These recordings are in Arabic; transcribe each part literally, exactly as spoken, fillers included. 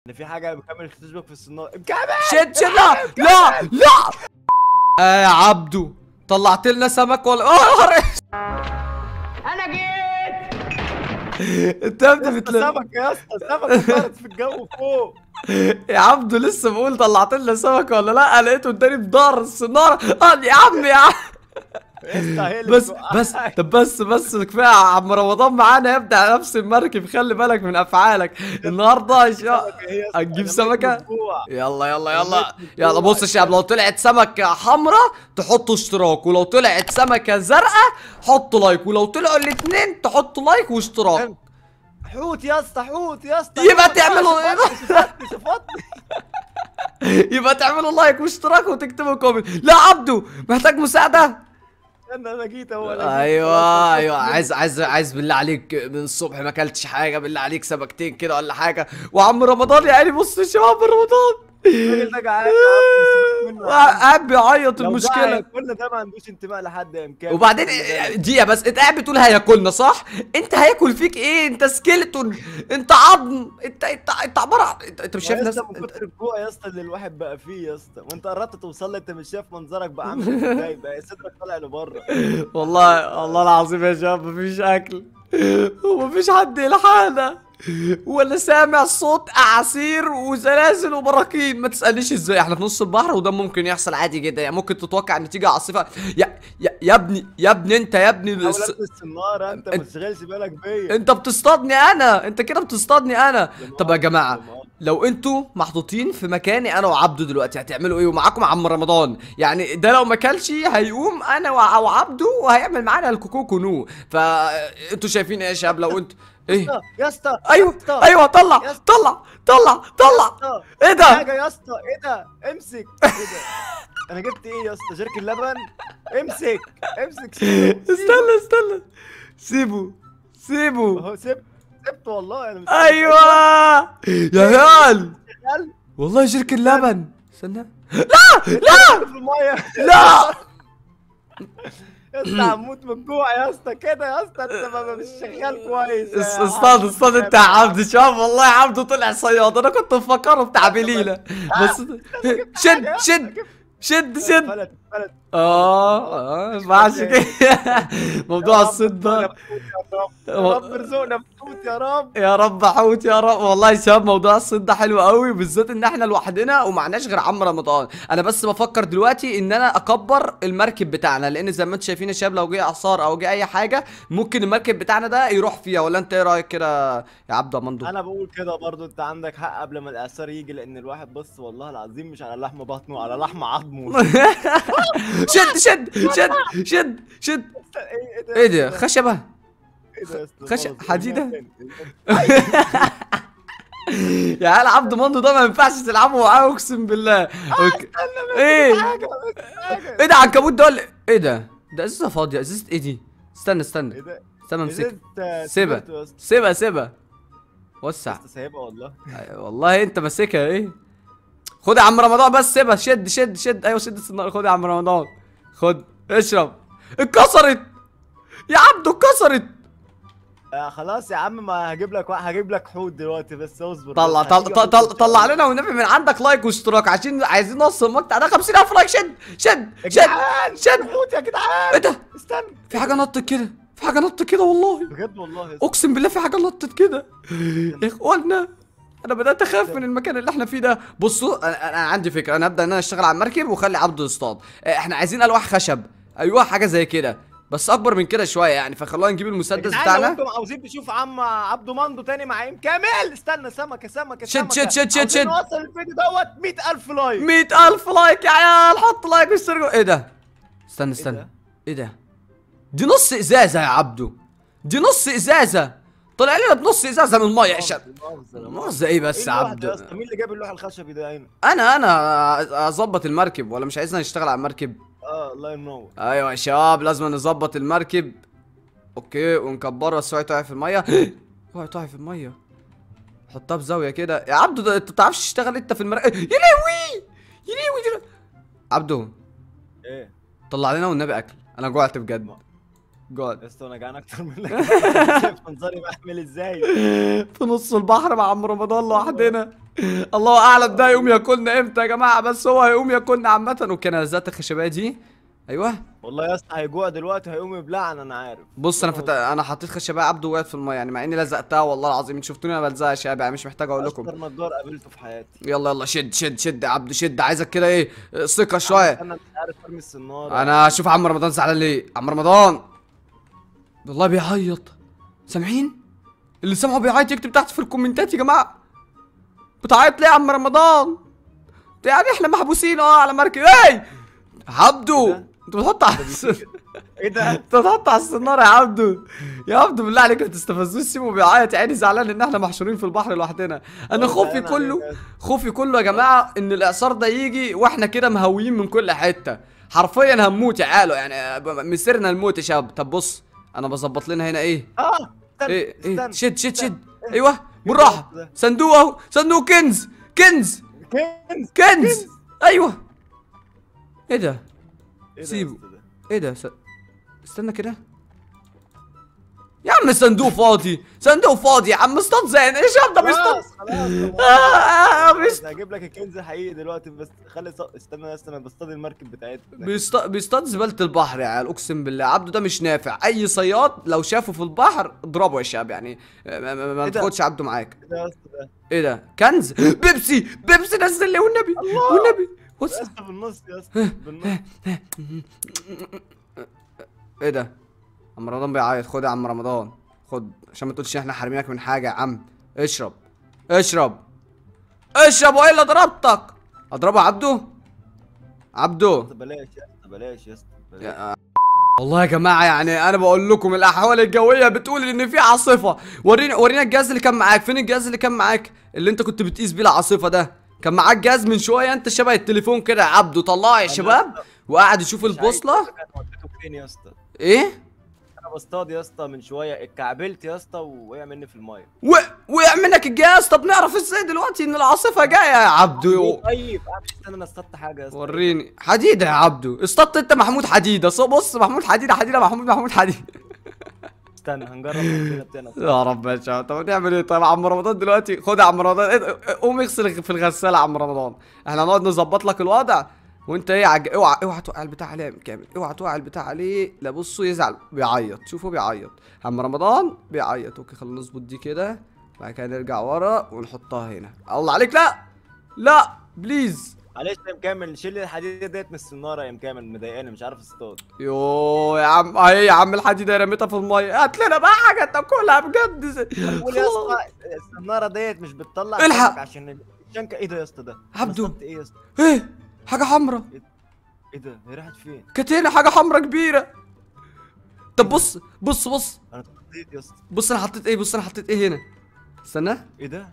ان في حاجه مكمل تشبك في الصناره. مكمل شد شد لا لا لا آه يا عبدو طلعت لنا سمك ولا اه انا جيت. انت يا ابني بتل... سمك يا اسطى، سمك طارت في الجو فوق. يا عبدو لسه بقول طلعت لنا سمك ولا لا، لقيته اداني بضهر السناره. اه يا عم يا عم بس بس طب بس بس كفايه. عم رمضان معانا يبدا على نفس المركب، خلي بالك من افعالك النهارده. هتجيب سمكه؟ يلا يلا يلا يلا. بص يا شباب، لو طلعت سمكه حمراء تحطوا اشتراك، ولو طلعت سمكه زرقاء حطوا لايك، ولو طلعوا الاثنين تحطوا لايك واشتراك. حوت يا اسطى، حوت يا اسطى. يبقى تعملوا يبقى تعملوا لايك واشتراك وتكتبوا كومنت. لا عبدو محتاج مساعده. انا انا جيت اهو. ايوه ايوه عايز عايز عايز بالله عليك، من الصبح ما اكلتش حاجه، بالله عليك سمكتين كده ولا حاجه. وعم رمضان يا عيني بص الشباب رمضان الراجل ده جعان يا عم، سيبك منه. قاعد بيعيط. المشكله كل ده ما عندوش انتماء لحد يا مكان. وبعدين دقيقه بس، انت قاعد بتقول هياكلنا صح؟ انت هياكل فيك ايه؟ انت سكيلتون، انت عظم، انت انت انت عباره عن انت, انت مش شايف نفسك من كتر الجوع يا اسطى اللي الواحد بقى فيه يا اسطى، وانت قربت توصل لي انت مش شايف منظرك بقى عامل ازاي؟ بقى صدرك طالع لبره. والله والله العظيم يا شباب مفيش اكل ومفيش حد يلحقنا، ولا سامع صوت اعاصير وزلازل وبراكين. ما تسالنيش ازاي، احنا في نص البحر وده ممكن يحصل عادي جدا. يعني ممكن تتوقع النتيجه عاصفه. يا يا, يا ابني يا ابني انت يا ابني الس... السناره انت ما تشغلش بالك بيا. انت بتصطادني انا، انت كده بتصطادني انا. طب يا جماعه لو انتوا محطوطين في مكاني انا وعبده دلوقتي هتعملوا ايه؟ ومعاكم عم رمضان، يعني ده لو ما كلش هيقوم انا وعبده وهيعمل معانا الكوكو كونو. فانتوا شايفين ايه يا شباب لو انتوا ايه؟ يا اسطى ايوه ايوه طلع طلع طلع طلع. ايه ده؟ حاجه يا اسطى، ايه ده؟ امسك. ايه ده؟ انا جبت ايه يا اسطى؟ جيركن لبن. امسك امسك. استنى استنى سيبه سيبه اهو سبت سبته والله. انا ايوه يا هيال والله جيركن لبن. استنى لا لا في الميه. لا يا اسطى هموت من الجوع يا اسطى كده يا اسطى. انت مش شغال كويس. اصطاد اصطاد انت يا عبد. شوف والله يا عبد طلع صياد، انا كنت مفكره بتاع بليله بس. شد شد شد شد. فلت فلت. اه اه ما ينفعش كده. موضوع الصيد ده يا رب ارزقنا بحوت يا رب. يا رب حوت يا رب. والله يا شباب موضوع الصيد ده حلو قوي، بالذات ان احنا لوحدنا ومعناش غير عم رمضان. انا بس بفكر دلوقتي ان انا اكبر المركب بتاعنا، لان زي ما انتم شايفين يا شباب لو جه اعصار او جه اي حاجه ممكن المركب بتاعنا ده يروح فيها. ولا انت ايه رايك كده يا عبد مندو؟ انا بقول كده برضو، انت عندك حق قبل ما الاعصار يجي، لان الواحد بص والله العظيم مش على لحم بطنه، على لحم عظمه. شد شد شد شد شد. ايه ده؟ خشبه؟ خش حديده. يا عيال عبد مندو ده ما ينفعش تلعبوا معاه اقسم بالله. ايه ايه ده؟ عنكبوت ده ولا ايه ده؟ ده ازازه فاضيه. ازازه ايه دي؟ استنى استنى استنى امسكها. سيبها سيبها سيبها وسع. سايبها والله. والله انت ماسكها ايه؟ خد يا عم رمضان بس سيبها. شد شد شد. ايوه شد السناره. خد يا عم رمضان خد اشرب. اتكسرت يا عبدو اتكسرت. آه خلاص يا عم، ما هجيب لك هجيب لك حوت دلوقتي بس اصبر. طلع طلع طلع, طلع لنا والنبي من عندك لايك واشتراك عشان عايزين نوصل المقطع ده خمسين ألف لايك. شد شد شد شد. حوت يا جدعان. ايه ده؟ استنى في حاجه نطت كده، في حاجه نطت كده والله بجد والله. اقسم بالله في حاجه نطت كده يا اخوانا. انا بدات اخاف من المكان اللي احنا فيه ده. بصوا انا, أنا عندي فكره. انا هبدا ان انا اشتغل على المركب واخلي عبده يصطاد. احنا عايزين الواح خشب. ايوه حاجه زي كده بس اكبر من كده شويه يعني. فخلونا نجيب المسدس بتاعنا. لو انتم عاوزين تشوفوا عم عبده مندو تاني مع ام كامل، استنى. سمكه سمكه شد شد شد شد شد. نوصل الفيديو دوت مية ألف لايك. مية ألف لايك يا عيال. حط لايك واشتركوا. ايه ده؟ استنى استنى ايه ده؟ دي نص ازازه يا عبدو. دي نص ازازه. طلع لنا بنص ازازه من الميه يا شباب. مؤاخذه ايه بس يا عبدو؟ مين اللي جاب اللوح الخشبي ده هنا؟ انا انا اظبط المركب. ولا مش عايزنا نشتغل على المركب؟ اه الله ينور. ايوه يا شباب لازم نظبط المركب. اوكي ونكبرها بس اوعي تقع في الميه. اوعي تقع في الميه. حطها بزاويه كده يا عبدو. ده انت ما بتعرفش تشتغل انت في المركب. يا لهوي يا لهوي. عبدو ايه؟ طلع لنا والنبي اكل. انا جوعت بجد. جوعت يا اسطى. انا جعان اكتر منك. شايف منظري بعمل ازاي؟ في نص البحر مع عم رمضان لوحدنا. الله اعلم ده هيقوم ياكلنا امتى يا جماعه، بس هو هيقوم ياكلنا عامه. اوكي انا نزلت الخشبيه دي. ايوه والله يا اسطى هيجوع دلوقتي، هيقوم يبلعنا انا عارف. بص انا فت... انا حطيت خشبيه عبده وقعت في الميه، يعني مع اني لزقتها والله العظيم. انتوا شفتوني انا بلزقها يا شباب، يعني مش محتاج اقول لكم. اشطر نجار قابلته في حياتي. يلا يلا شد شد شد يا عبده شد، عايزك كده ايه ثقه شويه. انا مش عارف ارمي السناره. انا اشوف عم رمضان زعلان ليه. عم رمضان والله بيعيط، سامعين؟ اللي سامعه بيعيط يكتب تحت في الكومنتات يا جماعه. بتعيط ليه يا عم رمضان؟ يعني احنا محبوسين اه على مركب. ايه عبده انت بتحط على ايه ده؟ انت بتحط على السناره يا عبده. يا عبده بالله عليك ما تستفزوش، سيبه بيعيط يا عيني زعلان ان احنا محشورين في البحر لوحدنا. انا خوفي كله خوفي كله يا جماعه ان الاعصار ده يجي واحنا كده مهويين من كل حته، حرفيا هنموت يا عالو، يعني مسيرنا الموت يا شباب. طب بص انا بظبط لنا هنا ايه. اه استنى ايه ايه استنى شد شد استنى. شد. ايوه بالراحه. صندوق اهو، صندوق كنز كنز كنز كنز. ايوه ايه ده؟ إيه ده سيبه. يا اسطى ده؟ ايه ده س... استنى كده يا عم. الصندوق فاضي، صندوق فاضي يا عم. اصطاد زي ايش ده بيصطاد. خلاص خلاص آه، آه، خلاص، بيص- هجيب لك الكنز حقيقي دلوقتي، بس خلي ص... استنى استنى بصطاد المركب بتاعتنا. بيصطاد بيصطاد زبالة البحر يا عيال. اقسم بالله عبده ده مش نافع. اي صياد لو شافه في البحر اضربه يا شباب، يعني ما, ما, ما إيه ده؟ تاخدش عبده معاك. ايه ده يا اسطى ده؟ ايه ده؟ كنز بيبسي بيبسي نزل لي والنبي والنبي. بص يا اسطى بالنص يا اسطى بالنص. ايه ده؟ عم رمضان بيعيط. خد يا عم رمضان خد، عشان ما تقولش احنا حارمينك من حاجه يا عم. اشرب اشرب اشرب والا ضربتك. اضربه عبده عبده. بلاش يا اسطى بلاش يا اسطى بلاش. يا- والله يا جماعه يعني انا بقول لكم الاحوال الجويه بتقول ان في عاصفه. ورينا ورينا الجهاز اللي كان معاك. فين الجهاز اللي كان معاك اللي انت كنت بتقيس بيه العاصفه ده؟ كان معاك جهاز من شويه انت شبه التليفون كده يا عبده. طلعه يا شباب وقاعد يشوف مش عايز البوصله. أقول لك أنا وديته فين يا اسطى؟ ايه انا بصطاد يا اسطى من شويه، اتكعبلت يا اسطى ووقع مني في المايه. و... وقع منك الجهاز. طب نعرف ازاي دلوقتي ان العاصفه جايه يا عبده؟ طيب اعمل استنى انا اصطدت حاجه يا اسطى. وريني حديده يا عبده. اصطدت انت محمود حديده. ص- بص محمود حديده حديده محمود محمود حديده. استنى هنجرب الأسئلة بتاعنا. يا رب يا شباب. طب نعمل ايه طيب؟ عم رمضان دلوقتي خد يا عم رمضان إيه- قوم اغسل في الغساله يا عم رمضان. احنا هنقعد نظبط لك الوضع وانت ايه عج... اوعى اوعى توقع البتاع عليه كامل. اوعى توقع البتاع عليه. لا بصوا يزعل بيعيط. شوفوا بيعيط. عم رمضان بيعيط. اوكي خلينا نظبط دي كده، بعد كده نرجع ورا ونحطها هنا. الله عليك. لا لا بليز. معلش يا مكمل، شيل لي الحديده ديت من السناره يا مكمل، مضايقاني مش عارف اصطاد. يوه يا عم اهي يا عم الحديده رميتها في الميه. هات لنا بقى حاجه تاكلها بجد. قول يا اسطى السناره ديت مش بتطلع الحق. سمك عشان الشنكه. ايه ده يا اسطى ده؟ عبده. أنا اصطدت ايه يا اسطى؟ ايه حاجه حمراء. ايه ده؟ هي راحت فين؟ كانت هنا حاجه حمراء كبيره. طب بص بص بص انا اتخضيت يا اسطى. بص انا حطيت ايه. بص انا حطيت ايه هنا. استنى. ايه ده؟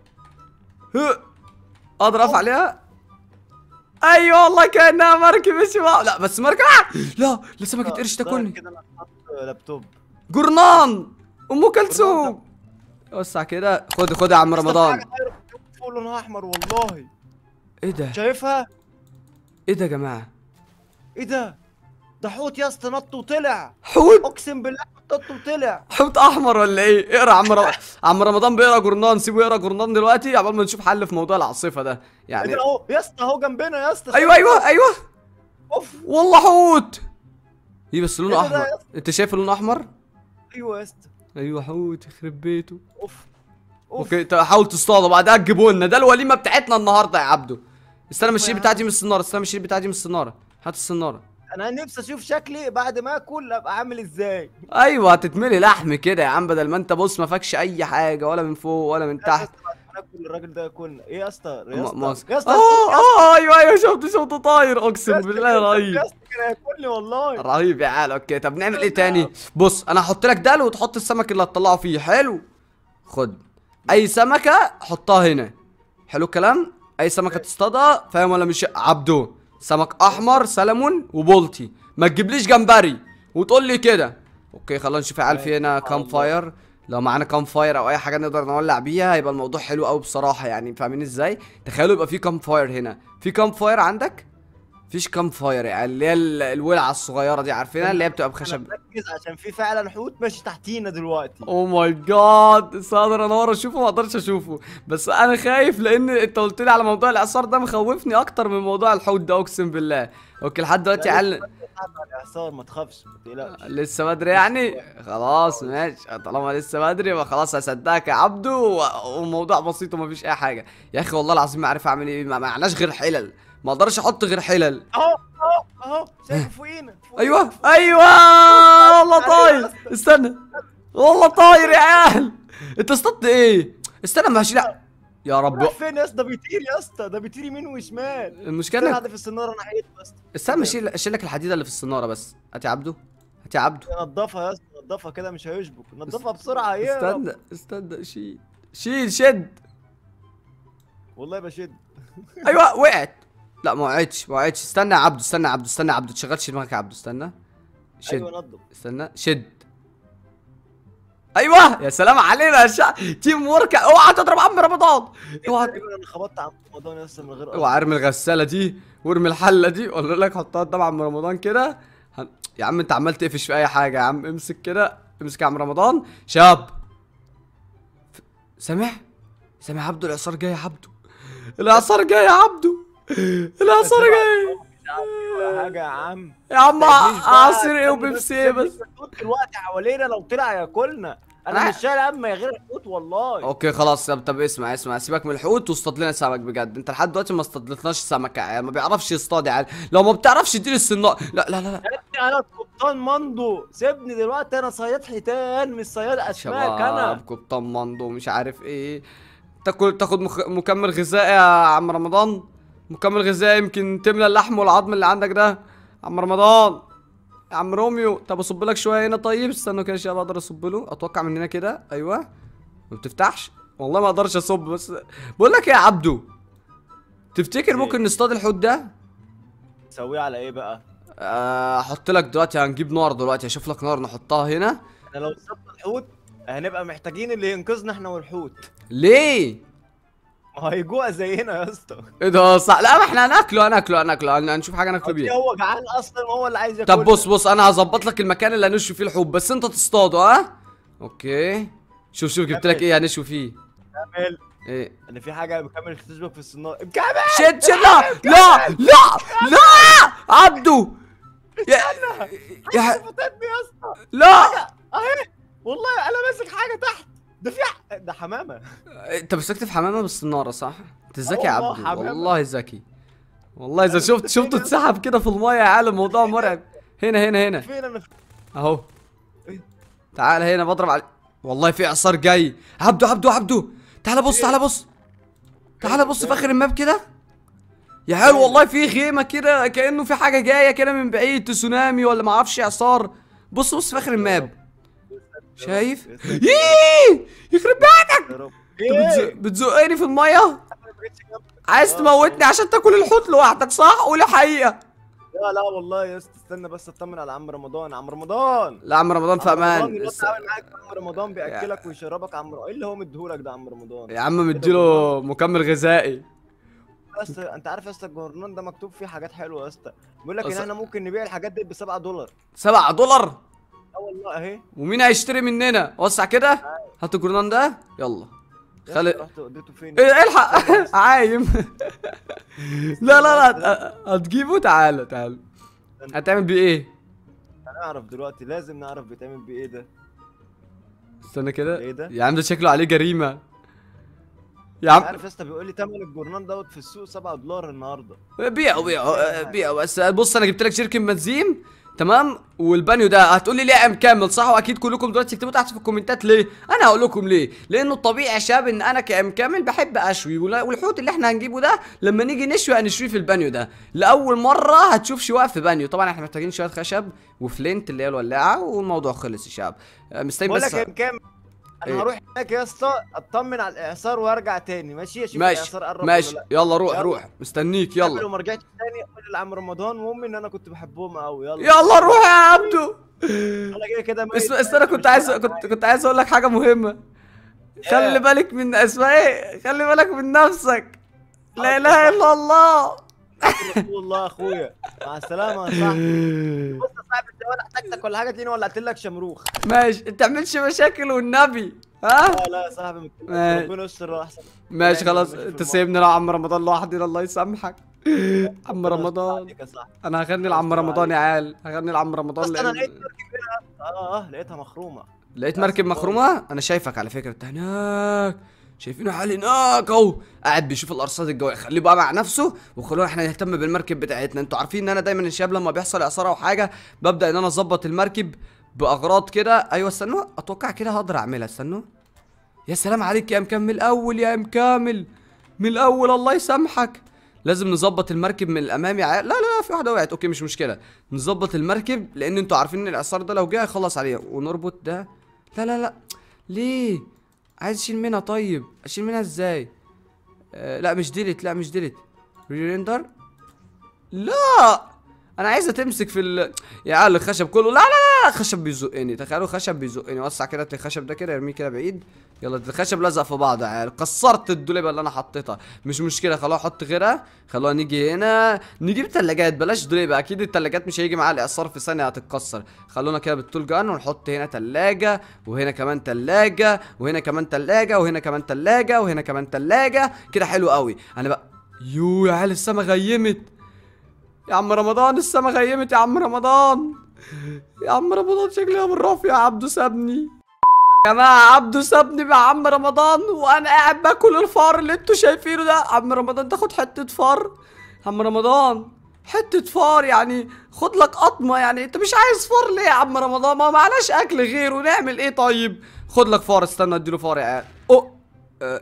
ها. اقدر اقف عليها. ايوه والله كانها مركب. مش ما... لا بس مركب. آه! لا لسه ما كنت قرش تاكلني. كده انا حاطط لابتوب. جرنان ام كلثوم. وسع كده. خد خد يا عم رمضان. فوق لونها احمر والله. ايه ده؟ شايفها؟ ايه ده يا جماعه؟ ايه ده؟ ده حوت يا اسطى نط وطلع. حوت اقسم بالله نط وطلع. حوت احمر ولا ايه؟ اقرا عم رمضان. عم رمضان بيقرا جورنان. سيبه يقرا جورنان دلوقتي عقبال ما نشوف حل في موضوع العاصفه ده ايه يعني. ده اهو يا اسطى اهو جنبنا يا اسطى. ايوه ايوه ايوه اوف. والله حوت. ايه بس لونه إيه ده ده احمر. يا اسطى؟ انت شايف لونه احمر؟ ايوه يا اسطى. ايوه حوت يخرب بيته. اوف اوف. اوكي طب حاول تصطاده بعدها تجيبه لنا. ده الوليمه بتاعتنا النهارده يا عبده. استنى من الشيل بتاعتي من السناره. استنى من الشيل بتاعتي من السناره. هات السناره. انا نفسي اشوف شكلي بعد ما اكل ابقى عامل ازاي. ايوه هتتملي لحم كده يا عم، بدل ما انت بص ما فاكش اي حاجه ولا من فوق ولا من تحت. ناكل الراجل ده ياكلنا. ايه يا اسطى يا م- اسطى ماسك. يا اسطى اه اه ايوه ايوه شفت شفت طاير. اقسم بالله يا رهيب اسطى كان هياكلني والله. رهيب يا عيال. اوكي طب نعمل ايه تاني؟ بص انا هحط لك دال وتحط السمك اللي هتطلعه فيه. حلو. خد اي سمكه حطها هنا. حلو الكلام. اي سمكه تصطادها فاهم ولا مش عبدو؟ سمك احمر سلمون وبولتي. ما تجيبليش جمبري وتقول لي كده. اوكي خلينا نشوف يا عيال في هنا كام فاير. لو معانا كام فاير او اي حاجه نقدر نولع بيها هيبقى الموضوع حلو قوي بصراحه، يعني فاهمين ازاي؟ تخيلوا يبقى في كام فاير هنا. في كام فاير عندك؟ مفيش كام فاير يعني، اللي هي ال- الولعه الصغيره دي عارفينها، اللي هي بتبقى انا بخشب. مركز عشان في فعلا حوت ماشي تحتينا دلوقتي. او ماي جاد، صادر انور اشوفه، ما اقدرش اشوفه، بس انا خايف لان انت قلت لي على موضوع الاعصار ده، مخوفني اكتر من موضوع الحوت ده اقسم بالله. اوكي لحد دلوقتي لا، عل... لسه بدري على الاعصار، ما تخافش ما تقلقش. لسه بدري يعني. خلاص ماشي، طالما لسه بدري يبقى خلاص هصدقك يا عبدو، و- وموضوع بسيط ومفيش اي حاجه. يا اخي والله العظيم ما عارف اعمل ايه، ما معناش غير حلل، ما اقدرش احط غير حلل. اهو اهو اهو شايفه فوقينا فوقينا. ايوه ايوه والله طاير، استنى والله طاير يا عيال. انت اصطدت ايه؟ استنى ماشي، لا يا رب. راح فين يا اسطى؟ ده بيطير يا اسطى، ده بيطير يمين وشمال. المشكله كان إنك- حد في السناره ناحيته يا اسطى. استنى اشيل اشيل لك الحديده اللي في السناره بس. هات يا عبدو، هات يا عبدو. نضفها يا اسطى، نضفها كده مش هيشبك، نضفها بسرعه يهرب. استنى استنى، شيل شيل شد. والله بشد. ايوه وقعت. لا ما وقعتش ما وقعتش. استنى يا عبدو، استنى يا عبدو، استنى يا عبدو، تشغلش دماغك يا عبدو، استنى. شد. ايوه نضف. استنى شد. ايوه يا سلام علينا يا شا... تيم ورك. اوعى تضرب عم رمضان، اوعى. تقريبا انا خبطت عم رمضان يا اسطى من غير قصد. اوعى ارمي الغساله دي وارمي الحله دي، اقول لك حطها قدام عم رمضان كده. هن... يا عم انت عمال تقفش في اي حاجه يا عم، امسك كده، امسك يا عم رمضان شاب. ف- سامع سامع عبدو، الاعصار جاي يا عبدو، الاعصار جاي يا عبدو، الاعصار جاي ولا حاجه يا عم. يا عم. تهديش بقى، عصير ايه استنى وبيبسي ايه بس. الحوت دلوقتي حوالينا لو طلع ياكلنا. انا أنا- مش شايل هم يا غير الحوت والله. اوكي خلاص. طب طب اسمع اسمع، سيبك من الحوت واصطاد لنا سمك بجد. انت لحد دلوقتي ما اصطادلناش سمك يعني، ما بيعرفش يصطاد يعني. لو ما بتعرفش اديني الصناره. لا لا لا لا. يا ابني انا قبطان مندو، سيبني دلوقتي، انا صياد حيتان مش صياد اسماك شباب انا. كابتن ماندو مش عارف ايه. تاكل تاخد مخ... مكمل غذائي يا عم رمضان، مكمل غذائي يمكن تملى اللحم والعظم اللي عندك ده. عم رمضان، يا عم روميو، طب اصب لك شويه هنا. طيب استنوا كده يا شباب، اقدر اصب له اتوقع من هنا كده. ايوه ما بتفتحش والله، ما اقدرش اصب. بس بقول لك ايه يا عبدو، تفتكر إيه؟ ممكن نصطاد الحوت ده؟ تسويه على ايه بقى؟ آه، احط لك دلوقتي، هنجيب نار دلوقتي، اشوف لك نار نحطها هنا. احنا لو صبنا الحوت هنبقى محتاجين اللي ينقذنا احنا والحوت. ليه؟ ما هو هيجوع زينا يا اسطى. ايه ده صح؟ لا ما احنا هناكله هناكله هناكله هن- هنشوف حاجه ناكله أكيد بيها. هو جعان اصلا وهو اللي عايز ياكل. طب بص بص، انا هظبط لك المكان اللي هنشوي فيه الحوت، بس انت تصطاده. ها اوكي. شوف شوف جبت لك ايه هنشوي فيه. كامل، ايه ان في حاجه بكامل تشبك في الصناره. كامل شد شد. لا لا لا لا عبدو يا يا فاتتني يا اسطى. لا. اهي والله انا ماسك حاجه تحت. ده في ح- ده حمامه. انت مسكت في حمامه بالصناره صح؟ انت ذكي يا والله عبدو، حمامة. والله ذكي. والله اذا شفت شفته اتسحب كده في المايه يا عالم، موضوع مرعب. هنا هنا هنا فين انا؟ اهو. تعال هنا بضرب على، والله في اعصار جاي. عبدو عبدو عبدو تعال بص، تعال بص، تعال بص في اخر الماب كده يا عيال. والله في خيمه كده كانه في حاجه جايه كده من بعيد، تسونامي ولا ما اعرفش اعصار. بص بص في اخر الماب، شايف؟ ييه يخرب بيتك. يا رب. انت بتزق- ايه؟ بتزقني في الميه، أنا ما بقتش جنبك. عايز آه، تموتني عشان تاكل الحوت لوحدك صح؟ قول الحقيقه. لا لا والله يا اسطى، استنى بس اطمن على عم رمضان. عم رمضان لا عم رمضان في عم رمضان امان. دلوقتي است- عامل معاك عم رمضان بياكلك ويشربك. عم رمضان ايه اللي هو مديهولك ده؟ عم رمضان يا عم مديله مكمل غذائي. بس انت عارف يا اسطى الجورنال ده مكتوب فيه حاجات حلوه يا اسطى. بيقول لك ان أص- احنا ممكن نبيع الحاجات دي ب سبعة دولار. سبعة دولار؟ اه والله اهي. ومين هيشتري مننا؟ وسع كده، هات الجرنان ده يلا. يا خلي اسطى رحت وديته فين؟ ايه الحق عايم. لا لا لا هتجيبه. تعالى تعالى. هتعمل بيه ايه؟ هنعرف دلوقتي، لازم نعرف بيتعمل بيه ايه ده. استنى كده. ايه ده؟ يا عم ده شكله عليه جريمة يا عم. عارف يا اسطى بيقول لي ثمن الجورنال دوت في السوق سبعة دولار النهارده. بيعوا بيعوا بيعوا. بس بص انا جبت لك شركة بنزين تمام، والبانيو ده هتقول لي ليه ام كامل صح؟ واكيد كلكم دلوقتي تكتبوا تحت في الكومنتات ليه. انا هقول لكم ليه. لانه الطبيعي يا شباب ان انا كام كامل بحب اشوي، ولا- والحوت اللي احنا هنجيبه ده لما نيجي نشوي هنشويه في البانيو ده. لاول مره هتشوف شواء في بانيو. طبعا احنا محتاجين شويه خشب وفلينت اللي هي الولاعه، والموضوع خلص يا شباب. مستني بقول بس. لك يا كام، انا إيه؟ هروح هناك يا اسطى اطمن على الاعصار وارجع تاني. ماشي اشوف ماشي الاعصار قرب ماشي ولا لا. يلا روح يلا. روح مستنيك قبل يلا. وما رجعتش تاني اقول لعم رمضان وامي ان انا كنت بحبهم قوي. يلا يلا روح يا عبدو. انا كده كده ميت. اسم استنى كنت عايز كنت كنت عايز اقول لك حاجه مهمه. خلي بالك من اسمها ايه، خلي بالك من نفسك. لا اله الا الله. رسول الله يا اخويا، مع السلامه يا صاحبي. بص يا صاحبي انت ولا احتاجتك ولا حاجه تلاقيني ولعت لك شمروخ. ماشي ما تعملش مشاكل والنبي. ها لا لا يا صاحبي ماشي. ربنا يستر احسن. ماشي يعني خلاص ماشي في انت الموضوع. سايبني لو عم رمضان لوحدي الله يسامحك. عم ربنا يستر رمضان عليك يا صاحبي. انا هغني ربنا لعم يستر رمضان يا عليك. عيال، هغني لعم رمضان بس انا لقيت لان مركب هنا. اه اه لقيتها مخرومه. لقيت للأسف مركب برضه. مخرومه. انا شايفك على فكره انت هناك، شايفينه حال هناك اهو قاعد بيشوف الارصاد الجويه. خليه بقى مع نفسه وخلونا احنا نهتم بالمركب بتاعتنا. انتوا عارفين ان انا دايما الشباب لما بيحصل اعصار او حاجه ببدا ان انا اظبط المركب باغراض كده. ايوه استنوا اتوقع كده هقدر اعملها. استنوا يا سلام عليك يا مكمل الاول يا مكمل من الاول الله يسامحك. لازم نظبط المركب من الامام يا عيال. لا لا لا في واحده وقعت اوكي مش مشكله. نظبط المركب لان انتوا عارفين ان الاعصار ده لو جه هيخلص عليها. ونربط ده. لا لا لا ليه عايز اشيل منها؟ طيب اشيل منها ازاي؟ آه لا مش ديليت، لا مش ديليت، ريندر. لا انا عايزه تمسك في ال يا عيال الخشب كله. لا لا لا خشب بيزقني. تخيلوا خشب بيزقني. وسع كده الخشب ده كده ارميه كده بعيد. يلا الخشب لزق في بعض يا عيال. كسرت الدولابه اللي انا حطيتها. مش مشكله خلوها احط غيرها. خلوها نيجي هنا نجيب ثلاجات بلاش دولابه. اكيد الثلاجات مش هيجي معاها الاعصار في ثانيه هتتكسر. خلونا كده بالطول جان ونحط هنا ثلاجه وهنا كمان ثلاجه وهنا كمان ثلاجه وهنا كمان ثلاجه وهنا كمان ثلاجه كده حلو قوي. انا بقى يو يا عيال السما غيمت يا عم رمضان. السما غيمت يا عم رمضان. يا عم رمضان شكلها بالرف يا عبدو سابني. يا جماعه عبدو سابني مع عم رمضان وانا قاعد باكل الفار اللي انتوا شايفينه ده. عم رمضان تاخد حته فار. عم رمضان حته فار يعني خد لك قطمه يعني. انت مش عايز فار ليه يا عم رمضان؟ ما معناش اكل غيره نعمل ايه؟ طيب خد لك فار. استنى اديله فار يا عيال. اوه اه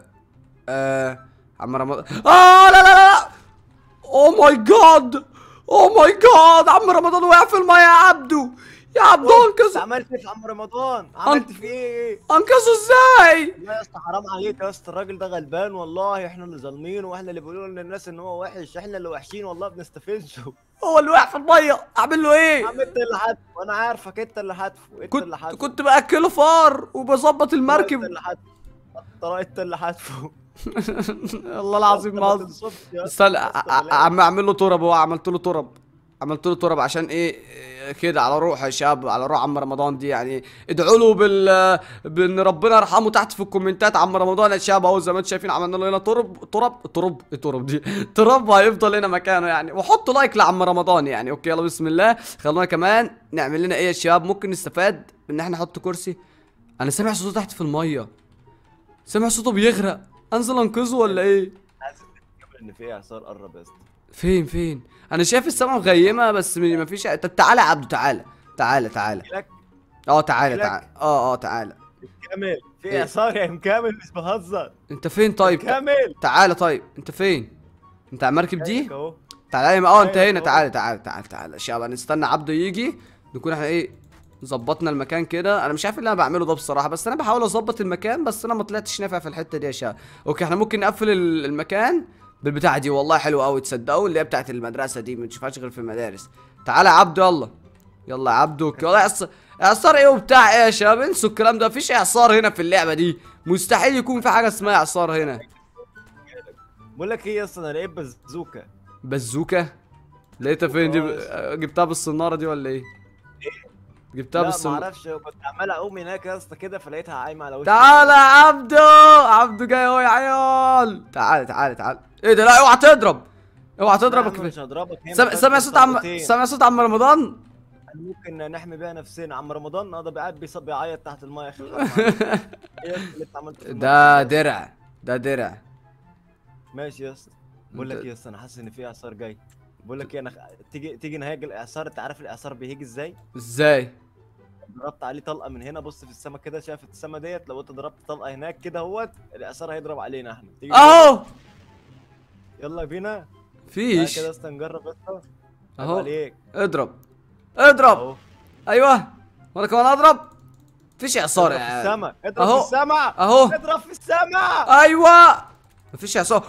اه عم رمضان. اه لا لا لا اوه ماي جاد اوه ماي جاد عم رمضان وقع في الميه يا عبدو. يا عبدو انقذ. عملت ايه في عم رمضان؟ عملت فيه ايه؟ انقذه ازاي؟ لا يا اسطى حرام عليك يا اسطى، الراجل ده غلبان والله. احنا اللي ظالمينه واحنا اللي بيقولوا للناس ان هو وحش. احنا اللي وحشين والله بنستفزه. هو اللي وقع في الميه اعمل له ايه؟ عم انت اللي حاتفه وانا عارفك. انت اللي حاتفه انت اللي كنت حاتفه. كنت باكله فار وبظبط انت المركب. اللي حاتفه ترى انت اللي حاتفه. والله العظيم ما قصدي. تنصبش يا اسطى. استنى يا اسطى ع- بلاش. عم اعمل له تراب. هو عملت له تراب عملت له تراب عشان ايه إيه كده على روح يا شباب على روح عم رمضان دي يعني. ادعوا له بال بان ربنا يرحمه تحت في الكومنتات. عم رمضان يا شباب اهو زي ما انتم شايفين عملنا له هنا تراب تراب تراب ايه تراب دي تراب هيفضل هنا مكانه يعني. وحطوا لايك لعم رمضان يعني. اوكي يلا بسم الله. خلونا كمان نعمل لنا ايه يا شباب ممكن نستفاد ان احنا نحط كرسي. انا سامع صوته تحت في الميه. سامع صوته بيغرق. انزل انقذه ولا ايه؟ حاسس ان في اعصار قرب يا اسطى. فين فين؟ انا شايف السما مغيمه بس م- مفيش. طب تعالى يا عبدو تعالى تعالى تعالى. لك اه تعالى لك. تعالى اه اه تعالى. كامل في إيه؟ اعصار يا مكامل مش بهزر. انت فين طيب؟ كامل تعالى طيب انت فين؟ انت على المركب دي؟ جايلك اهو. تعالى لي اه انت جايلك هنا. أهو. تعالى تعالى تعالى تعالى شباب نستنى عبدو يجي نكون احنا ايه ظبطنا المكان كده. انا مش عارف اللي انا بعمله ده بصراحه بس انا بحاول اظبط المكان بس انا ما طلعتش نافع في الحته دي يا شباب. اوكي احنا ممكن نقفل ال- المكان بالبتاعه دي. والله حلوه قوي تصدقوا اللي هي بتاعت المدرسه دي ما تشوفهاش غير في المدارس. تعالى يا عبدو يلا يلا يا عبدو. اوكي والله إعص- اعصار ايه وبتاع ايه يا شباب؟ انسوا الكلام ده. مفيش اعصار هنا في اللعبه دي. مستحيل يكون في حاجه اسمها اعصار هنا. بقول لك ايه يا اسطى انا لقيت بزوكه. بزوكه لقيتها فين دي؟ ب- جبتها بالصناره دي ولا ايه؟ جبتها لا ما بالصناره. اعرفش كنت عمال اقوم هناك يا اسطى كده فلقيتها عايمه على وشي. تعالى يا عبدو. عبدو جاي اهو يا عيال. تعالى تعالى تعالى. ايه ده؟ لا اوعى تضرب اوعى تضرب. لا، مش هضربك. هي سامع مسافة سامع صوت عم ضربتين. سامع صوت عم رمضان. ممكن نحمي بيها نفسنا. عم رمضان اه ده قاعد بيصب بيعيط تحت المايه يا اخي. ايه اللي انت عملته في ده الماية؟ درع ده درع. ماشي يا اسطى. بقول لك ايه يا اسطى انا حاسس ان في اعصار جاي. بقول لك ايه انا خ- تيجي تيجي نهاج الاعصار. انت عارف الاعصار بيهيجي ازاي؟ ازاي؟ ضربت عليه طلقه من هنا. بص في السما كده شايف السما ديت. لو انت ضربت طلقه هناك كده اهوت الاعصار هيضرب علينا احنا. تيجي اهو يلا بينا. فيش كده يا اسطى نجرب يا اسطى. اهو عليك اضرب اضرب. اهو. ايوه وانا كمان اضرب. فيش اعصار اضرب في يا السما. اضرب أهو. في السما. اهو اضرب في السما. ايوه مفيش اعصار.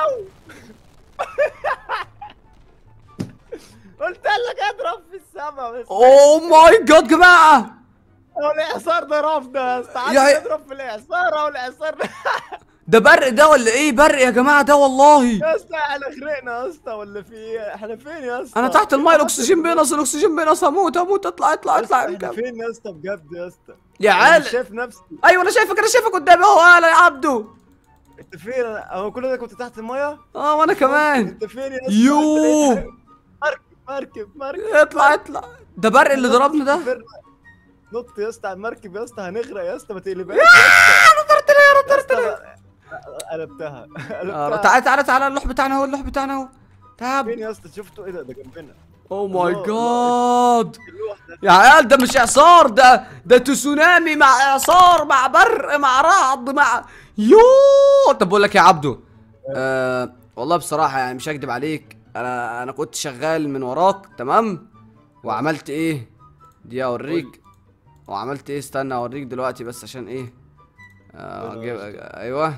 قلت لك اضرب في السما بس. اوه ماي جاد جماعه. هو الاعصار ده رفض يا اسطى. يا- عايز تضرب في الاعصار او الاعصار ده. ده برق ده ولا ايه؟ برق يا جماعه ده والله. يا اسطى احنا غرقنا يا اسطى ولا في ايه؟ احنا فين يا اسطى؟ انا تحت المايه، الاكسجين بينقص، الاكسجين بينقص، هموت هموت. اطلع اطلع يا اسطى اطلع. احنا فين يا اسطى بجد يا اسطى؟ يا انا عيال مش شايف نفسي. ايوه انا شايفك، انا شايفك قدامي اهو. اهلا يا عبدو. انت فين؟ انا هو كل ده كنت تحت المايه؟ اه وانا كمان. انت فين يا اسطى؟ يوه. مركب مركب مركب. اطلع اطلع. ده برق اللي ضربنا ده. نط يا اسطى على المركب يا اسطى، هنغرق يا اسطى، ما تقلبهاش يا اسطى. نطرت ليه نطرت ليه؟ قلبتها آه، قلبتها. تعالى تعالى تعالى، اللوح بتاعنا اهو، اللوح بتاعنا اهو. تعال. فين يا اسطى؟ شفتوا ايه ده؟ ده جنبنا. اوه ماي الله، جاد. اللوح ده. يا عيال ده مش اعصار، ده ده تسونامي مع اعصار مع برق مع رعد مع يوه. طب بقول لك يا عبدو، آه والله بصراحه يعني مش هكدب عليك، انا انا كنت شغال من وراك تمام، وعملت ايه دي اوريك. وعملت ايه؟ استنى اوريك دلوقتي بس عشان ايه. آه أجيب ايوه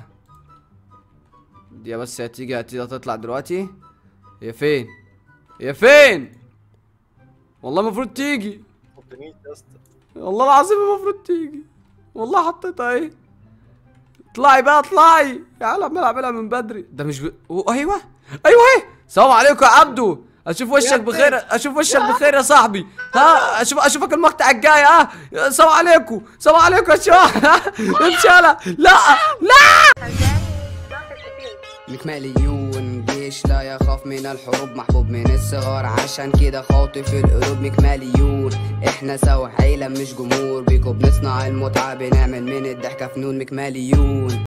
دي بس. هتيجي هتيجي هتطلع دلوقتي. هي فين؟ هي فين؟ والله المفروض تيجي. يا اسطى والله العظيم المفروض تيجي. والله حطيتها ايه. اطلعي بقى اطلعي يا عيال، عمال اعملها من بدري. ده مش ب... أوه ايوه ايوه ايه. السلام عليكم يا عبدو، اشوف وشك بخير، اشوف وشك بخير يا صاحبي. ها اشوف اشوفك المقطع الجاي. ها السلام عليكم، السلام عليكم يا شباب. امشي لا لا لا. مكماليون جيش لا يخاف من الحروب، محبوب من الصغار عشان كده خاطف القلوب. مكماليون احنا سوا عيلة مش جمهور، بيكو بنصنع المتعة، بنعمل من الضحكة فنون. مكماليون.